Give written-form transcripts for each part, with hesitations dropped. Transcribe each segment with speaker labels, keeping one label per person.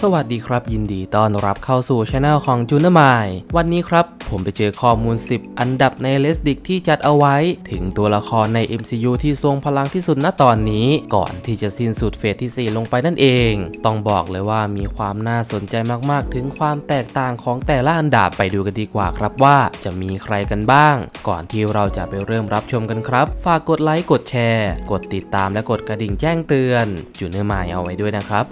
Speaker 1: สวัสดีครับยินดีต้อนรับเข้าสู่ช anel ของจูเนอร์ไมล์วันนี้ครับผมไปเจอข้อมูล10อันดับในเลสดิกที่จัดเอาไว้ถึงตัวละครใน MCU ที่ทรงพลังที่สุดณตอนนี้ก่อนที่จะสิ้นสุดเฟสที่4ลงไปนั่นเองต้องบอกเลยว่ามีความน่าสนใจมากๆถึงความแตกต่างของแต่ละอันดับไปดูกันดีกว่าครับว่าจะมีใครกันบ้างก่อนที่เราจะไปเริ่มรับชมกันครับฝากกดไลค์กดแชร์กดติดตามและกดกระดิ่งแจ้งเตือนจูเนอร์ไมล์เอาไว้ด้วยนะครับ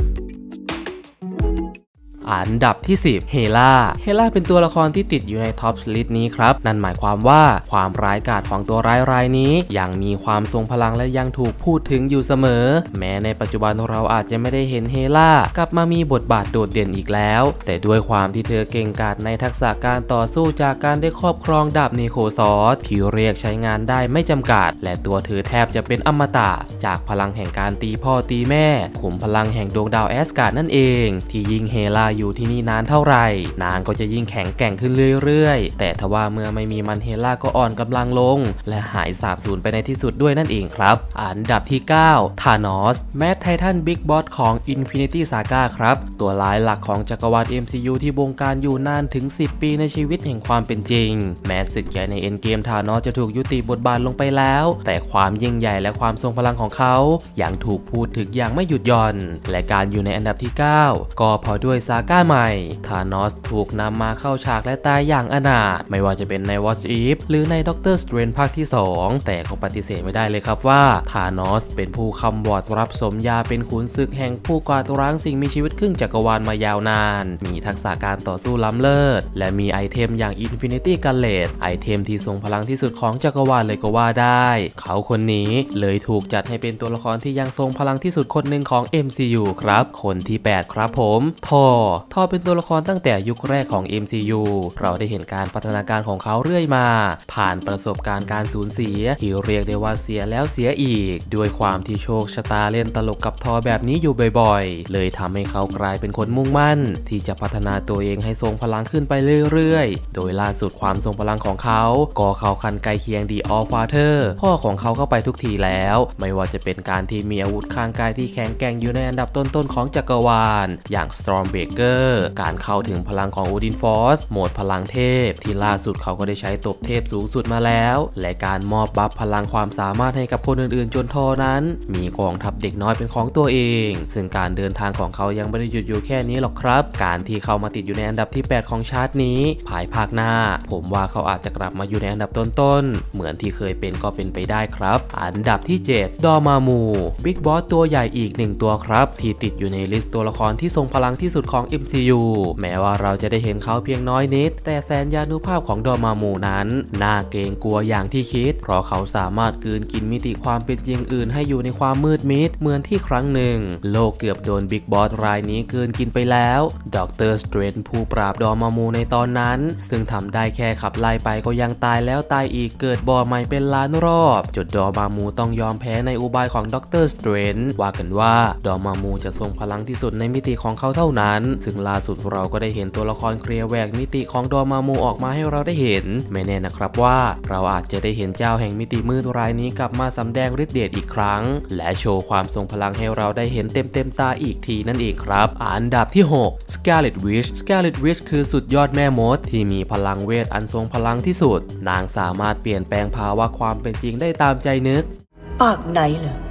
Speaker 1: อันดับที่10เฮล่าเป็นตัวละครที่ติดอยู่ในท็อปลิสต์นี้ครับนั่นหมายความว่าความร้ายกาจของตัวร้ายรายนี้ยังมีความทรงพลังและยังถูกพูดถึงอยู่เสมอแม้ในปัจจุบันเราอาจจะไม่ได้เห็นเฮล่ากลับมามีบทบาทโดดเด่นอีกแล้วแต่ด้วยความที่เธอเก่งกาจในทักษะการต่อสู้จากการได้ครอบครองดาบเนโคซอสที่เรียกใช้งานได้ไม่จำกัดและตัวเธอแทบจะเป็นอมตะจากพลังแห่งการตีพ่อตีแม่ขุมพลังแห่งดวงดาวแอสการ์ดนั่นเองที่ยิ่งเฮล่าอยู่ที่นี่นานเท่าไหร่นางก็จะยิ่งแข็งแกร่งขึ้นเรื่อยๆแต่ทว่าเมื่อไม่มีมันเฮล่าก็อ่อนกำลังลงและหายสาบสูญไปในที่สุดด้วยนั่นเองครับอันดับที่9ธานอสแมดไททันบิ๊กบอสของ Infinity Saga ครับตัวร้ายหลักของจักรวาล MCU ที่บงการอยู่นานถึง10ปีในชีวิตแห่งความเป็นจริงแม้ศึกใหญ่ใน Endgame ธานอสจะถูกยุติบทบาทลงไปแล้วแต่ความยิ่งใหญ่และความทรงพลังของเขายังถูกพูดถึงอย่างไม่หยุดหย่อนและการอยู่ในอันดับที่9ก็เพราะด้วยซาก้าใหม่ธานอสถูกนำมาเข้าฉากและตายอย่างอนาถไม่ว่าจะเป็นใน What If หรือในด็อกเตอร์สเตรนจ์ภาคที่2แต่ก็ปฏิเสธไม่ได้เลยครับว่าธานอสเป็นผู้คำบอดรับสมญาเป็นขุนศึกแห่งผู้กวาดล้างสิ่งมีชีวิตครึ่งจักรวาลมายาวนานมีทักษะการต่อสู้ล้ำเลิศและมีไอเทมอย่าง Infinity Gauntlet ไอเทมที่ทรงพลังที่สุดของจักรวาลเลยก็ว่าได้เขาคนนี้เลยถูกจัดให้เป็นตัวละครที่ยังทรงพลังที่สุดคนหนึ่งของ MCU ครับคนที่8ครับผมทอเป็นตัวละครตั้งแต่ยุคแรกของ MCU เราได้เห็นการพัฒนาการของเขาเรื่อยมาผ่านประสบการณ์การสูญเสียที่เรียกได้ว่าเสียแล้วเสียอีกด้วยความที่โชคชะตาเล่นตลกกับทอแบบนี้อยู่บ่อยๆเลยทำให้เขากลายเป็นคนมุ่งมั่นที่จะพัฒนาตัวเองให้ทรงพลังขึ้นไปเรื่อยๆโดยล่าสุดความทรงพลังของเขาก็เข้าขั้นใกล้เคียงThe All-Father พ่อของเขาเข้าไปทุกทีแล้วไม่ว่าจะเป็นการที่มีอาวุธข้างกายที่แข็งแกร่งอยู่ในอันดับต้นๆของจักรวาลอย่าง Stormbreaker การเข้าถึงพลังของ Odin Force โหมดพลังเทพที่ล่าสุดเขาก็ได้ใช้ตบเทพสูงสุดมาแล้วและการมอบบัฟพลังความสามารถให้กับคนอื่นๆจนทอนั้นมีกองทัพเด็กน้อยเป็นของตัวเองซึ่งการเดินทางของเขายังไม่ได้หยุดอยู่แค่นี้หรอกครับการที่เขามาติดอยู่ในอันดับที่8ของชาร์ตนี้ภายภาคหน้าผมว่าเขาอาจจะกลับมาอยู่ในอันดับต้นๆเหมือนที่เคยเป็นก็เป็นไปได้ครับอันดับที่7ดอมามูบิ๊กบอสตัวใหญ่อีก1ตัวครับที่ติดอยู่ในลิสต์ตัวละครที่ทรงพลังที่สุดของ MCU แม้ว่าเราจะได้เห็นเขาเพียงน้อยนิดแต่แสนยานุภาพของดอมามูนั้นน่าเกรงกลัวอย่างที่คิดเพราะเขาสามารถกลืนกินมิติความเป็นจริงอื่นให้อยู่ในความมืดมิดเหมือนที่ครั้งหนึ่งโลกเกือบโดนบิ๊กบอสรายนี้กลืนกินไปแล้วด็อกเตอร์สเตรนจ์ผู้ปราบดอมามูในตอนนั้นซึ่งทำได้แค่ขับไล่ไปก็ยังตายแล้วตายอีกเกิดบ่อใหม่เป็นล้านรอบจนดอมามูต้องยอมแพ้ในอุบายของด็อกเตอร์สเตรนจ์ว่ากันว่าดอมามูจะทรงพลังที่สุดในมิติของเขาเท่านั้นซึ่งล่าสุดเราก็ได้เห็นตัวละครเคลียร์แหวกมิติของดอมามูออกมาให้เราได้เห็นไม่แน่นะครับว่าเราอาจจะได้เห็นเจ้าแห่งมิติมืดรายนี้กลับมาสำแดงฤทธิ์เดชอีกครั้งและโชว์ความทรงพลังให้เราได้เห็นเต็มตาอีกทีนั่นเองครับอันดับที่6 Scarlet Witch คือสุดยอดแม่มดที่มีพลังเวทอันทรงพลังที่สุดนางสามารถเปลี่ยนแปลงภาวะความเป็นจริงได้ตามใจนึก
Speaker 2: ปากไหนเหรอ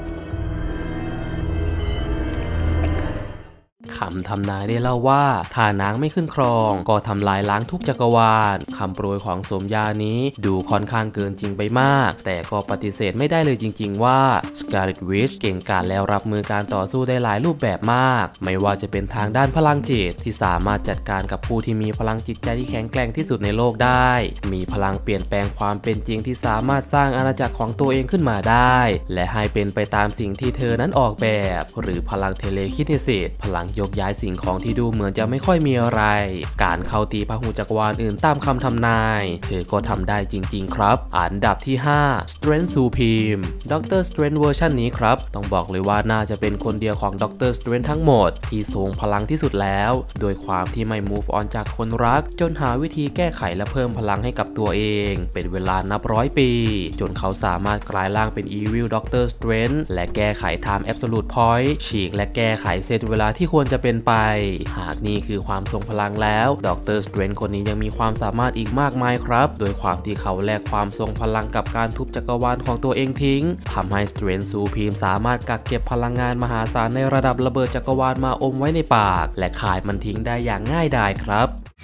Speaker 1: คำทำนายได้เล่าว่าถ้านางไม่ขึ้นครองก็ทำลายล้างทุกจักรวาลคำโปรยของสมญานี้ดูค่อนข้างเกินจริงไปมากแต่ก็ปฏิเสธไม่ได้เลยจริงๆว่า Scarlet Witch เก่งกาจแล้วรับมือการต่อสู้ได้หลายรูปแบบมากไม่ว่าจะเป็นทางด้านพลังจิตที่สามารถจัดการกับผู้ที่มีพลังจิตใจที่แข็งแกร่งที่สุดในโลกได้มีพลังเปลี่ยนแปลงความเป็นจริงที่สามารถสร้างอาณาจักรของตัวเองขึ้นมาได้และให้เป็นไปตามสิ่งที่เธอนั้นออกแบบหรือพลังเทเลคิเนซิสพลังยกย้ายสิ่งของที่ดูเหมือนจะไม่ค่อยมีอะไรการเข้าตีพหุจักรวาลอื่นตามคำทำนายเธอก็ทำได้จริงๆครับอันดับที่5 Strength Supreme ด็อกเตอร์สเตรนจ์เวอร์ชันนี้ครับต้องบอกเลยว่าน่าจะเป็นคนเดียวของด็อกเตอร์สเตรนจ์ทั้งหมดที่ทรงพลังที่สุดแล้วโดยความที่ไม่ move on จากคนรักจนหาวิธีแก้ไขและเพิ่มพลังให้กับตัวเองเป็นเวลานับร้อยปีจนเขาสามารถกลายร่างเป็น Evil Doctor Strange และแก้ไข Time Absolute Point ฉีกและแก้ไขเซตเวลาที่ควรจะเป็นไปหากนี่คือความทรงพลังแล้วด็อกเตอร์สเตรนจ์คนนี้ยังมีความสามารถอีกมากมายครับโดยความที่เขาแลกความทรงพลังกับการทุบจักรวาลของตัวเองทิ้งทำให้สเตรนจ์ซูพีมสามารถกักเก็บพลังงานมหาศาลในระดับระเบิดจักรวาลมาอมไว้ในปากและคายมันทิ้งได้อย่างง่ายดายครับ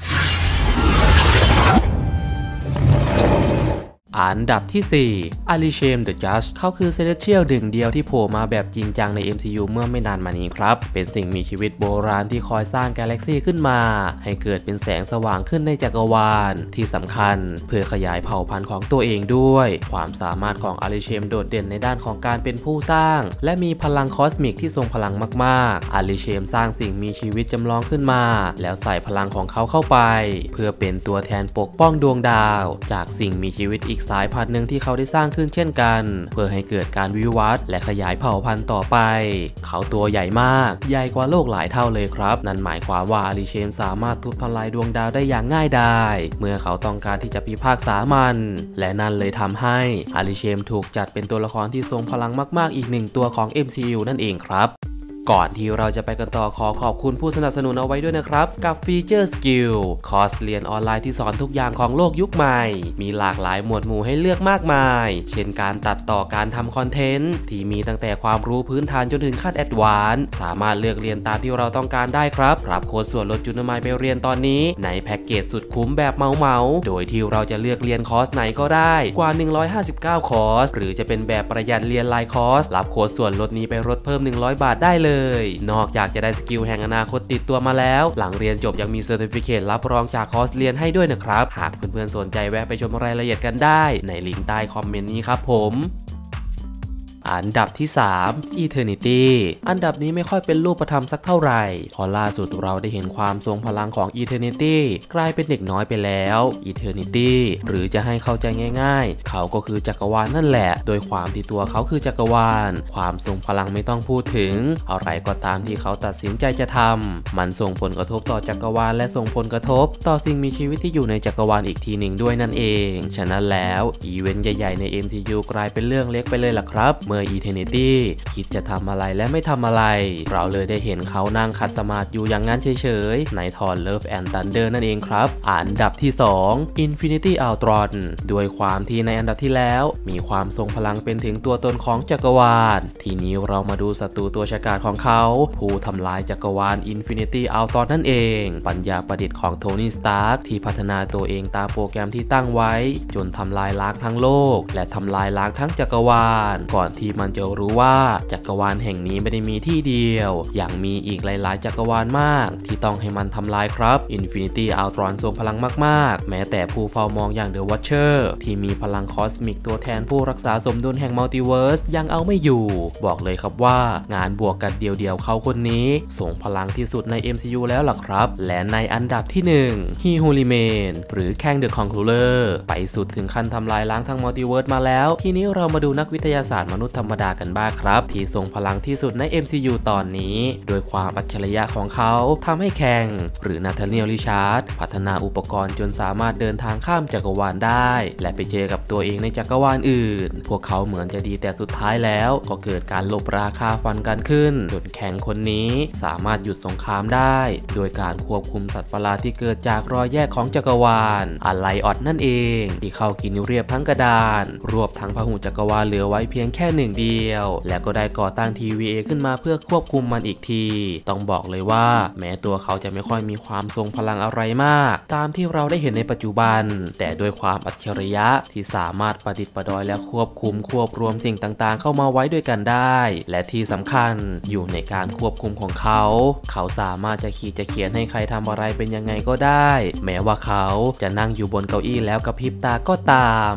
Speaker 1: อันดับที่ 4 Arishem the Judge เขาคือเซเลสเชียลหนึ่งเดียวที่โผล่มาแบบจริงจังใน MCU เมื่อไม่นานมานี้ครับเป็นสิ่งมีชีวิตโบราณที่คอยสร้างกาแล็กซี่ขึ้นมาให้เกิดเป็นแสงสว่างขึ้นในจักรวาลที่สำคัญเพื่อขยายเผ่าพันธุ์ของตัวเองด้วยความสามารถของ Arishem โดดเด่นในด้านของการเป็นผู้สร้างและมีพลังคอสมิกที่ทรงพลังมากๆ Arishem สร้างสิ่งมีชีวิตจำลองขึ้นมาแล้วใส่พลังของเขาเข้าไปเพื่อเป็นตัวแทนปกป้องดวงดาวจากสิ่งมีชีวิตอีกสายพันธุ์หนึ่งที่เขาได้สร้างขึ้นเช่นกันเพื่อให้เกิดการวิวัฒน์และขยายเผ่าพันธุ์ต่อไปเขาตัวใหญ่มากใหญ่กว่าโลกหลายเท่าเลยครับนั่นหมายความว่าอาริเชมสามารถทุบทำลายดวงดาวได้อย่างง่ายดายเมื่อเขาต้องการที่จะพิพากษามันและนั่นเลยทำให้อาริเชมถูกจัดเป็นตัวละครที่ทรงพลังมากๆอีกหนึ่งตัวของ MCU นั่นเองครับก่อนที่เราจะไปกันต่อขอบคุณผู้สนับสนุนเอาไว้ด้วยนะครับกับฟีเจอร์สกิลคอร์สเรียนออนไลน์ที่สอนทุกอย่างของโลกยุคใหม่มีหลากหลายหมวดหมู่ให้เลือกมากมายเช่นการตัดต่อการทำคอนเทนต์ที่มีตั้งแต่ความรู้พื้นฐานจนถึงขั้นแอดวานซ์สามารถเลือกเรียนตามที่เราต้องการได้ครับรับโค้ดส่วนลดจุลไมล์ไปเรียนตอนนี้ในแพ็กเกจสุดคุ้มแบบเมาโดยที่เราจะเลือกเรียนคอร์สไหนก็ได้กว่า159คอร์สหรือจะเป็นแบบประหยัดเรียนรายคอร์สรับโค้ดส่วนลดนี้ไปลดเพิ่ม100 บาทได้เลยนอกจากจะได้สกิลแห่งอนาคตติดตัวมาแล้วหลังเรียนจบยังมีเซอร์ติฟิเคตรับรองจากคอร์สเรียนให้ด้วยนะครับหากเพื่อนๆสนใจแวะไปชมรายละเอียดกันได้ในลิงก์ใต้คอมเมนต์นี้ครับผมอันดับที่ 3 Eternity อันดับนี้ไม่ค่อยเป็นรูปธรรมสักเท่าไหร่พอล่าสุดเราได้เห็นความทรงพลังของ Eternity กลายเป็นเด็กน้อยไปแล้ว Eternity หรือจะให้เข้าใจง่ายๆเขาก็คือจักรวาลนั่นแหละโดยความที่ตัวเขาคือจักรวาลความทรงพลังไม่ต้องพูดถึงอะไรก็ตามที่เขาตัดสินใจจะทำมันส่งผลกระทบต่อจักรวาลและส่งผลกระทบต่อสิ่งมีชีวิตที่อยู่ในจักรวาลอีกทีหนึ่งด้วยนั่นเองฉะนั้นแล้วอีเวนต์ใหญ่ๆใน MCU กลายเป็นเรื่องเล็กไปเลยล่ะครับเมื่อ Eternity คิดจะทำอะไรและไม่ทำอะไรเราเลยได้เห็นเขานั่งขัดสมาธิอยู่อย่างนั้นเฉยๆในทอน Love and Thunder นั่นเองครับอันดับที่ 2 Infinity Ultron ด้วยความที่ในอันดับที่แล้วมีความทรงพลังเป็นถึงตัวตนของจักรวาลทีนี้เรามาดูศัตรูตัวฉกาจของเขาผู้ทำลายจักรวาล Infinity Ultron นั่นเองปัญญาประดิษฐ์ของโทนี่สตาร์กที่พัฒนาตัวเองตามโปรแกรมที่ตั้งไว้จนทำลายล้างทั้งโลกและทำลายล้างทั้งจักรวาลก่อนที่มันจะรู้ว่าจักรวาลแห่งนี้ไม่ได้มีที่เดียวอย่างมีอีกหลายๆจักรวาลมากที่ต้องให้มันทำลายครับ Infinity Ultron ทรงพลังมากๆแม้แต่ผู้เฝ้ามองอย่าง The Watcher ที่มีพลังคอสมิกตัวแทนผู้รักษาสมดุลแห่งมัลติเวิร์สยังเอาไม่อยู่บอกเลยครับว่างานบวกกันเดียวๆเขาคนนี้ส่งพลังที่สุดใน MCU แล้วล่ะครับและในอันดับที่ 1 He Who Remain หรือ Kang the Conqueror ไปสุดถึงขั้นทำลายล้างทั้งมัลติเวิร์สมาแล้วทีนี้เรามาดูนักวิทยาศาสตร์มนุษย์ธรรมดากันบ้างครับที่ทรงพลังที่สุดใน MCU ตอนนี้โดยความอัจฉริยะของเขาทำให้แคงหรือนาธาเนียล ริชาร์ดพัฒนาอุปกรณ์จนสามารถเดินทางข้ามจักรวาลได้และไปเจอกับตัวเองในจักรวาลอื่นพวกเขาเหมือนจะดีแต่สุดท้ายแล้วก็เกิดการลบราคาฟันกันขึ้นจนแคงคนนี้สามารถหยุดสงครามได้โดยการควบคุมสัตว์ประหลาดที่เกิดจากรอยแยกของจักรวาลอะไลออดนั่นเองที่เข้ากินเรียบทั้งกระดานรวบทั้งพหุจักรวาลเหลือไว้เพียงแค่หนึ่งเดียวและก็ได้ก่อตั้ง TVA ขึ้นมาเพื่อควบคุมมันอีกทีต้องบอกเลยว่าแม้ตัวเขาจะไม่ค่อยมีความทรงพลังอะไรมากตามที่เราได้เห็นในปัจจุบันแต่ด้วยความอัจฉริยะที่สามารถประดิษฐ์ประดอยและควบรวมสิ่งต่างๆเข้ามาไว้ด้วยกันได้และที่สำคัญอยู่ในการควบคุมของเขาสามารถจะเขียนให้ใครทำอะไรเป็นยังไงก็ได้แม้ว่าเขาจะนั่งอยู่บนเก้าอี้แล้วกระพริบตาก็ตาม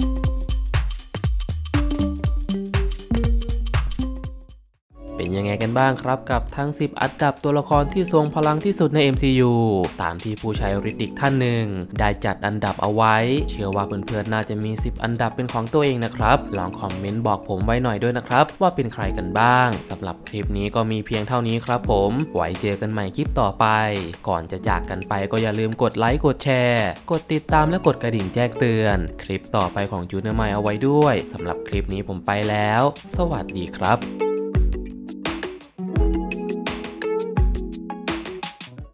Speaker 1: เป็นยังไงกันบ้างครับกับทั้ง10อันดับตัวละครที่ทรงพลังที่สุดใน MCU ตามที่ผู้ใช้Redditท่านหนึ่งได้จัดอันดับเอาไว้เชื่อว่าเพื่อนๆน่าจะมี10อันดับเป็นของตัวเองนะครับลองคอมเมนต์บอกผมไว้หน่อยด้วยนะครับว่าเป็นใครกันบ้างสำหรับคลิปนี้ก็มีเพียงเท่านี้ครับผมไว้เจอกันใหม่คลิปต่อไปก่อนจะจากกันไปก็อย่าลืมกดไลค์กดแชร์กดติดตามและกดกระดิ่งแจ้งเตือนคลิปต่อไปของจูเนอร์ไมล์เอาไว้ด้วยสำหรับคลิปนี้ผมไปแล้วสวัสดีครับ